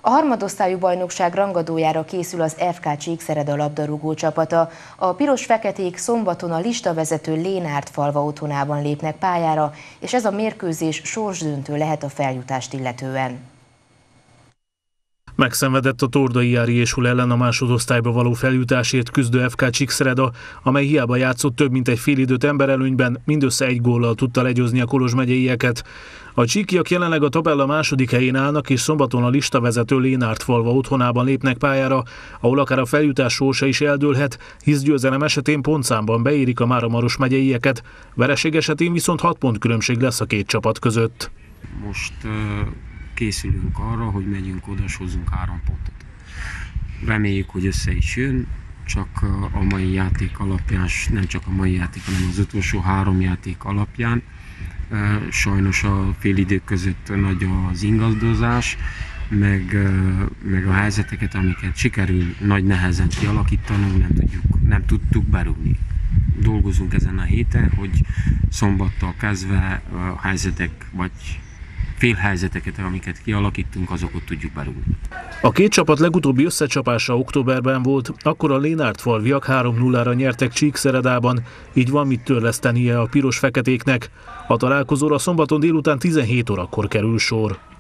A harmadosztályú bajnokság rangadójára készül az FK Csíkszereda labdarúgó csapata. A piros-feketék szombaton a listavezető Lénártfalva otthonában lépnek pályára, és ez a mérkőzés sorsdöntő lehet a feljutást illetően. Megszenvedett a Tordai Jári Jésul ellen a másodosztályba való feljutásért küzdő FK Csíkszereda, amely hiába játszott több mint egy félidőt emberelőnyben, mindössze 1 góllal tudta legyőzni a Kolozs megyeieket. A csíkiak jelenleg a tabella második helyén állnak, és szombaton a listavezető Lénártfalva otthonában lépnek pályára, ahol akár a feljutás sorsa is eldőlhet, hisz győzelem esetén pontszámban beérik a Máramaros megyeieket, vereség esetén viszont 6 pont különbség lesz a két csapat között. Most készülünk arra, hogy megyünk oda, és hozzunk 3 pontot. Reméljük, hogy össze is jön, csak a mai játék alapján, nem csak a mai játék, hanem az utolsó 3 játék alapján. Sajnos a félidők között nagy az ingadozás, meg a helyzeteket, amiket sikerül nagy nehezen kialakítanunk, nem tudtuk berúgni. Dolgozunk ezen a héten, hogy szombattól kezdve a helyzetek vagy félhelyzeteket, amiket kialakítunk, azokat tudjuk berúgni. A két csapat legutóbbi összecsapása októberben volt, akkor a Lénártfalviak 3-0-ra nyertek Csíkszeredában, így van mit törlesztenie a piros-feketéknek. A találkozóra szombaton délután 17 órakor kerül sor.